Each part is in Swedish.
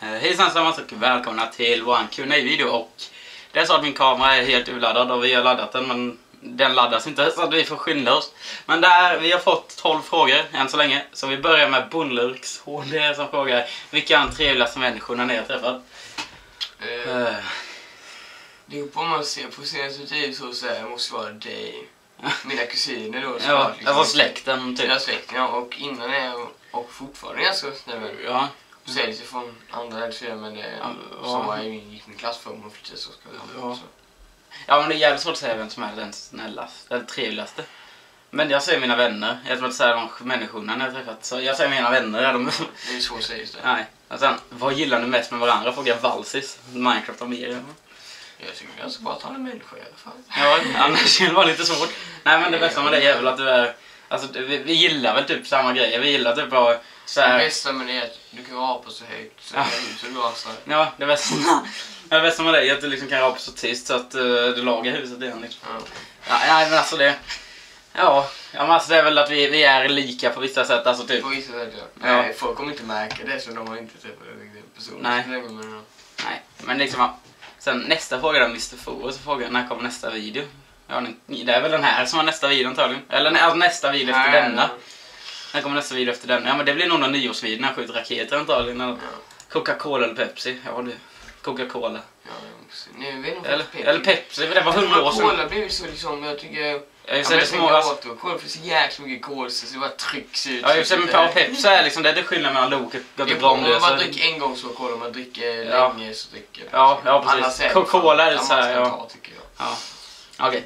Hejsan sammans och välkomna till våran Q&A-video. Och det är så att min kamera är helt urladdad och vi har laddat den, men den laddas inte så att vi får skynda oss. Men vi har fått 12 frågor än så länge. Så vi börjar med Bonlurks HD som frågar: vilka är de trevligaste människorna ni har träffat? Det är på man ser på senaste tid så det måste vara dig. Mina kusiner då. Ja, alltså släkten typ. Ja, släkten, ja. Och innan är jag och fortfarande ganska snäll. Ja. Så är det från andra eller men det som var gick min klass för och flyttade så ska jag Ja, men det är jävligt svårt att säga vem som är den snällaste, den trevligaste. Men jag säger mina vänner. Jag tror att säga de människorna jag har träffat. Så jag säger mina vänner. Det är svårt att säga just det. Nej. Och sen, vad gillar ni mest med varandra? Frågar Valsis. Minecraft och mer. Jag tycker ganska bra att han är människa i alla fall. Ja, annars kan det vara lite svårt. Nej, men det bästa med det är väl att du är... Alltså, vi gillar väl typ samma grejer. Vi gillar typ att... Det bästa med det är att du kan rapa så högt så huset gasar. Ja, det bästa med det är att du liksom kan rapa så tyst så att du lagar huset igen liksom. Ja, nej, men alltså det... Ja, men alltså det är väl att vi är lika på vissa sätt, alltså typ. På vissa sätt, ja. Nej, folk kommer inte märka det så de har inte träffat personer. Nej. Nej, men liksom... Sen nästa fråga då, Mr. Forus frågar: när kommer nästa video? Ja, det är väl den här som var nästa video antagligen. Eller alltså, nästa video efter denna. När kommer nästa video efter denna? Ja, men det blir nog någon nyårsvideo när jag skjuter raketer antagligen. Eller Coca-Cola eller Pepsi. Ja, det Coca-Cola. Ja, eller Pepsi, för det var 100 år sedan. Cola blev så liksom, jag tycker... Jag ser det små... Cola för så jäkla mycket kol så det bara trycks ut. Ja, jag ser med Pepsi är liksom, det är skillnad mellan Loket och Ramlösa. Om man dricker en gång så Cola, om man dricker länge så dricker... Ja, precis. Coca-Cola är det så här, ja. Okej,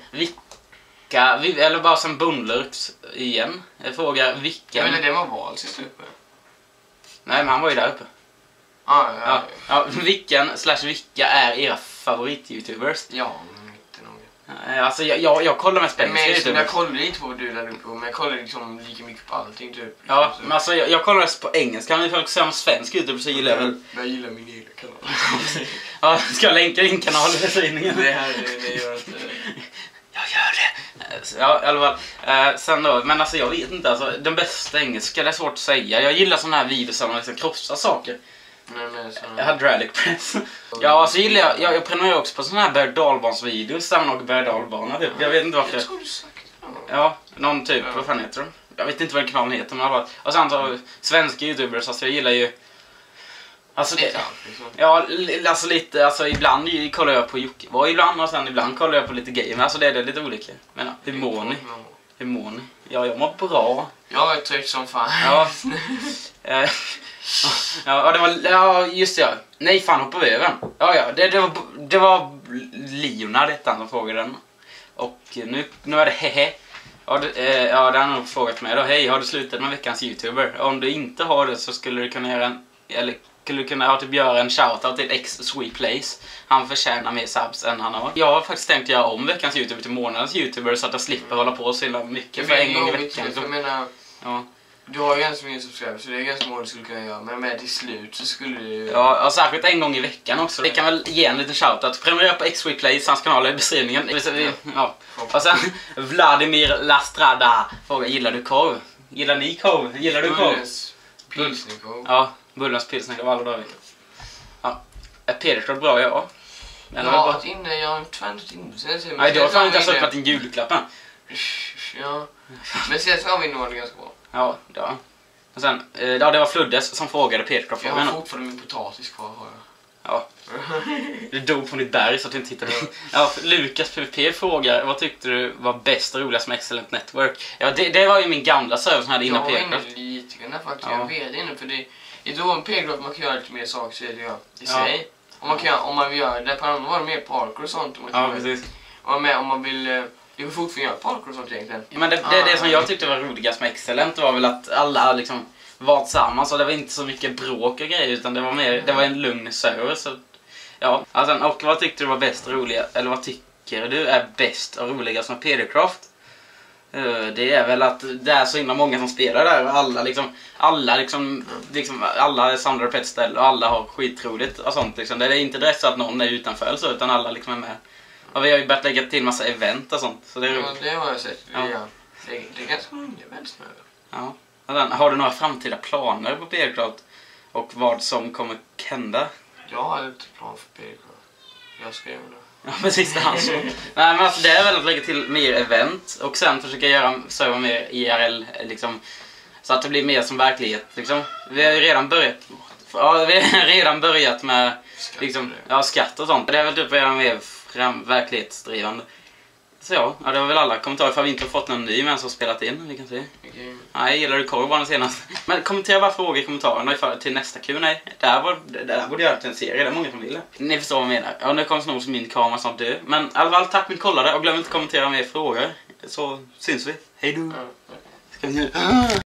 eller bara som Bonlurks igen. Jag frågar vilka... Ja, men det var Valsis uppe. Nej, men han var ju där uppe. Ja, vilka är era favorit-youtubers? Ja, inte någon. Alltså jag kollar mest på engelska youtubers. Jag kollar inte på vad du där uppe, men jag kollar liksom lika mycket på allting typ. Ja, men alltså jag kollar mest på engelska. Om ni får se om svensk youtube så gillar jag väl... Jag gillar min egen kanal. Ja, ska jag länka din kanal i beskrivningen? Det gör inte... Jag gör det. Ja, i alla fall. Sen då, men alltså jag vet inte, alltså den bästa engelska, det är svårt att säga. Jag gillar såna här videos där man liksom krossar saker. Hydraulic press. Ja, alltså gillar jag prenumererar också på såna här berg-dalbansvideos där man åker berg-dalbana typ. Jag vet inte varför. Jag tror du sagt det. Ja, någon typ, vad fan heter de? Jag vet inte vad kanalen heter, men i alla fall. Och sen så svenska youtubers, alltså jag gillar ju... Alltså det, ja, alltså lite, alltså ibland kollar jag på Jocke ibland och sen ibland kollar jag på lite game. Alltså det är lite olika. Men hur mår ni? Hur mår ni? Ja, jag mår bra. Jag är trött som fan. Ja. Ja, det var, ja, just det, ja. Nej, fan, hoppar vi över. Ja, det var Leonard ettan som frågade den. Och nu är det hehe. Ja, det har nog frågat mig då. Hej, har du slutat med veckans youtuber? Om du inte har det så skulle du kunna göra en shoutout till X-Sweetplace. Han förtjänar mer subs än han har. Jag har faktiskt tänkt göra om veckans youtuber till månadens youtuber så att jag slipper hålla på så himla mycket för en gång i veckan. Jag menar, du har ju ganska mycket subscribers så det är ganska många du skulle kunna göra. Men med till slut så skulle du... Ja, och särskilt en gång i veckan också. Vi kan väl ge en liten shoutout. Prenumerera på X-Sweetplace, hans kanal i beskrivningen. Ja. Och sen Vladimir Lastrada frågar: gillar du korv? Gillar ni korv? Gillar du korv? Pilsnerkorv. Ja. Bullens pilsner av alla dagar. Ja. Är Pederström bra, ja? Jag har varit inne, jag har tvärnat in. Nej, du har fan inte öppnat din julklappen. Ja. Men sen så har vi nog det ganska bra. Ja, ja. Och sen, det var Fluddes som frågade Pederström. Jag har fortfarande min potatis kvar, har jag. Ja. Du dog från ditt berg så att du inte hittade det. Ja, Lukas PVP frågar: vad tyckte du var bäst och roligast med Excellent Network? Ja, det var ju min gamla server som hade innan Pederström. Jag var inne lite grann faktiskt, jag vet inte, för det är då en Pederström man kan göra lite mer saker så är det i sig. Om man vill göra det, på andra var det mer parkour och sånt. Ja, precis. Om man vill... Du kan fortfarande göra parkour och sånt egentligen. Men det som jag tyckte var roligast med Excellent var väl att alla liksom var tillsammans och det var inte så mycket bråk och grejer utan det var mer, det var en lugn server så ja. Alltså, och vad tyckte du var bäst och roligast, eller vad tycker du är bäst och roligast med Pedercraft? Det är väl att det är så himla många som spelar där och alla samlar på ett ställe och alla har skitroligt och sånt liksom. Det är inte direkt så att någon är utanför så, utan alla liksom är med. Och vi har ju börjat lägga till massa event och sånt. Så det är ja, det har jag sett. Ja. Det är ganska många events nu. Ja. Har du några framtida planer på Pedercraft? och vad som kommer hända. Jag har inte plan för PK. Jag ska göra det. Ja, precis det han så. Nej, men alltså det är väl att lägga till mer event och sen försöka göra server mer IRL liksom, så att det blir mer som verklighet liksom. Vi har ju redan börjat med liksom, skatt och sånt. Det är väl typ att göra mer verklighetsdrivande. Så ja, det var väl alla kommentarer för att vi inte har fått någon ny men som spelat in, vi kan se. Okay. Nej, gillar du korvbanan senast? Men kommentera bara frågor i kommentarerna ifall till nästa Q&A. Där borde jag göra till en serie, det är många som vill. Ni förstår vad jag menar. Ja, nu kommer snart min kamera snart dö. Men i alla fall, tack för att ni kollade och glöm inte kommentera mer frågor. Så syns vi. Hej då!